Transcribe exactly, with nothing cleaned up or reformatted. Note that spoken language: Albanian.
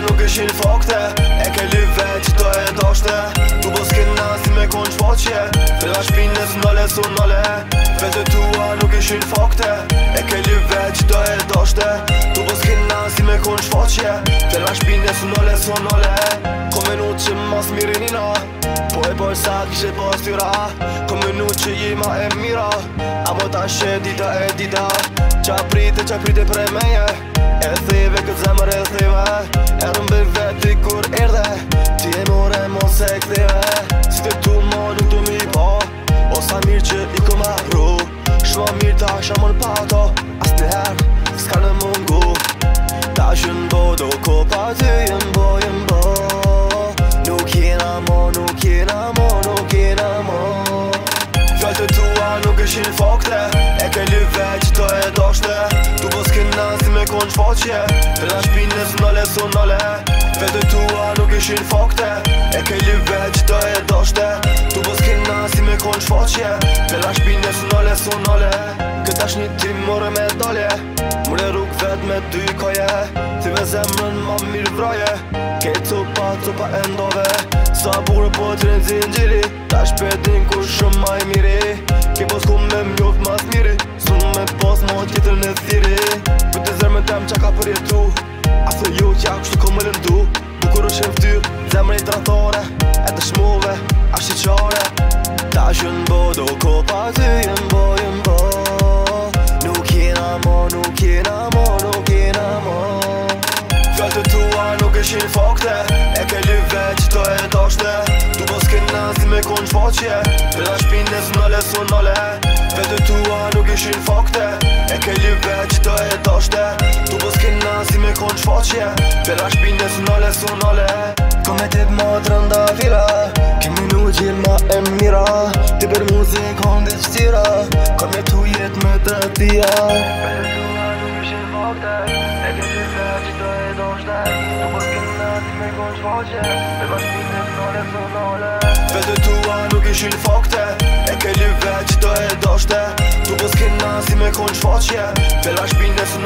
nuk ishin fakte. E ke lyve që to e dashte. Tu po s'kena si me kon shfaqje. Filla shpines nale su nale. Vete tua nuk ishin fakte. E ke lyve që to e dashte. Tu po s'kena si me kon shfaqje. Filla shpines nale su nale. Kom menu që mas mirinina. Po e boj sa kishe pas tyra. Kom menu që jima e mira. Apo ta she dita e dita. Qa prite, qa prite prej meje. E theve këtë zemër e theve. E rëmbe veti kur erdhe. Ti e more mos e ktheve. Si të tu mo nuk du mi pa. O sa mirë që i kom arru. Shma mirë ta shamon pa to. As të herë, s'ka në mungu. Ta shën bo do ko pa ty jem bo, jem bo. Nuk jena mo, nuk jena mo, nuk jena mo. Fjallë të tua nuk ishin fakte. E ke lyve që to e dashte. Tu po s'kena si me kon shfaqje. Filla shpines nale su nale. Vete tua nuk ishin fakte. E ke lyve që to e dashte. Tu po s'kena si me kon shfaqje. Filla shpines nale su nale. Këtash një tim more me dalje. Mure rrug vet me dy koje. Ti me zemrën ma mirë vraje. Ke copa, copa e ndove. Sa burë po të rinë zingjiri. Ta shpetin ku shumë ma i miri. Ke pos ku me mjoft mas miri. Sun me pos mo tjetër në thiri. Për të zemrën tem qa ka përjetu. Aso jo qja kështu ko më lëndu. Bukur është e ftyr, zemrën i tratore. E të shmove, ashtë i qare. Ta shën bo do ko pa ty jem bo, jem bo. Nuk jena mo, nuk jena mo, nuk jena mo. Fjallë të tua nuk ishin fakte. E ke lyve që to e dashte. Tu po s'kena si me kon shfaqje. Filla shpines nale su nale. Vete tua nuk ishin fakte. E ke lyve që to e dashte. Tu po s'kena si me kon shfaqje. Filla shpines nale su nale. Kom e tip ma të rënda vira. Kemi nu gjil ma e mira. Ti për muzik hon dhe qëtira. Kom e tu jet me të tia. Vete tua nuk ishin fakte. E ke lyve që to e dashte. Tu po s'kena si me kon shfaqje. Filla shpines nale su nale. Vete tua nuk ishin fakte. E ke lyve që to e dashte. Tu po s'kena si me kon shfaqje. Filla shpines